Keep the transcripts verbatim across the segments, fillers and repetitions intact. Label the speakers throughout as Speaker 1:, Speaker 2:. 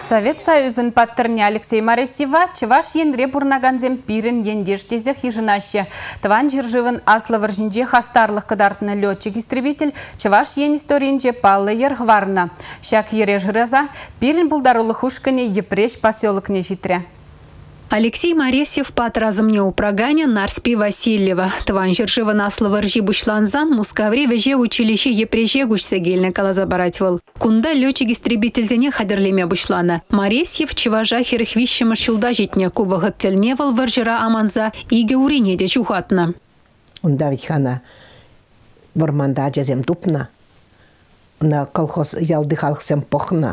Speaker 1: Совет Союзын паттырне Алексей Маресьева чываш енре бурнаганзем пирен ендештезе хижинаще. Тван жиржывын аслы жинже хастарлық кыдартны летчик-истребитель чываш ен историнже паллы ергварна. Шак ере жырыза пирен булдарулы хушкане епреш поселокне житре.
Speaker 2: Алексей Маресьев пат разымне упрагане Нарспи Васильева. Тван жиржывы наслы ржи бушланзан мускавре веже училище епреже гушсегельне калазабаратьвал. Кунда летчик-истребительзене хадерлеме бушлана. Маресьев чыважа херхвищема шулда житне кубагыт тельневал варжыра аманза иге урине де чухатна.
Speaker 3: Унда ведь хана варманда жазем тупна. На колхоз ялдыхалхсем похна.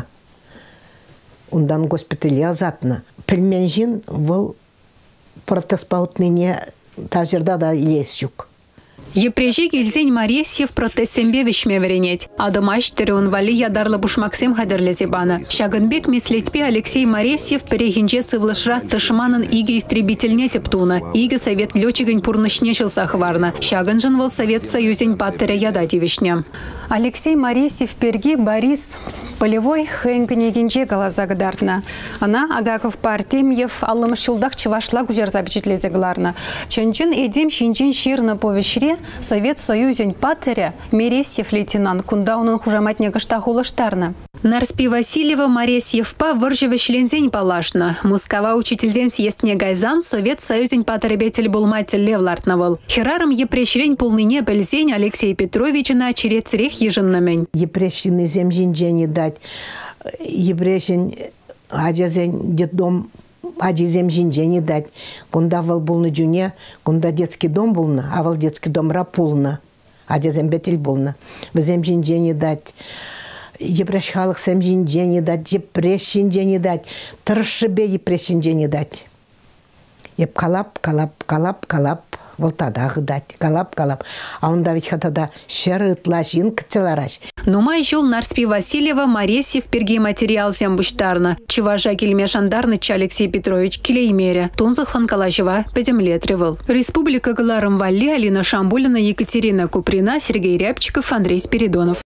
Speaker 3: Ундан госпитале азатна. Пельменжин выл протеспаутныне тажырда да лесчук.
Speaker 2: Епреже гельзень Маресьев протестембе вишме веренеть. Адымаш терен вали ядарлы бушмаксем хадерлезе бана. Шагынбек меслетпе Алексей Маресьев перегинже сывлышра тышманын иге истребительне тептуна. Иге совет летчигань пурнышне шылсахварна. Шагынжын выл совет союзень паттере ядати вишне. Алексей Маресьев перги Борис полевой хэнгне гинже галазагдартна. Она Агаков партемьев алым шулдах чывашла гужер запечатлезе гларна. Чынчын эдем шинчен ширна повешре Совет Союзень паттере Мересьев лейтенант кундаунын хужаматне кыштахулыштарна. Нарспи Васильева Маресьев па выржеве члензень палашна. Мускава учительзен съестне гайзан Совет Союзень паттеребетель булматель левлартнавал. Херарым епрешлень полныне бельзень Алексей Петровична черецерех ежиннамень.
Speaker 3: Епрещины земжинжени дать. Епрещен аджазень детдом Аджизем жинжени дать. Кунда вал булны джуне, кунда детский дом булна, а вал детский дом рапулна. Аджизем бетель булна. Везем жинжени дать. Епрешхалых сем жинжени дать, епрешинжени дать. Тыршыбе епрешинжени дать. Еп калап, калап, калап, калап. Волтадах дать, калап, калап. А он давить хатада шерыт лашин кцелараш.
Speaker 2: Нумай жол Нарспи Васильева Маресьев перги материал зембуштарна. Чыважа кельме жандарныч Алексей Петрович килеймере. Тунзахан калажева педемлетревал. Республика Галарым Валли, Алина Шамбулина, Екатерина Куприна, Сергей Рябчиков, Андрей Спиридонов.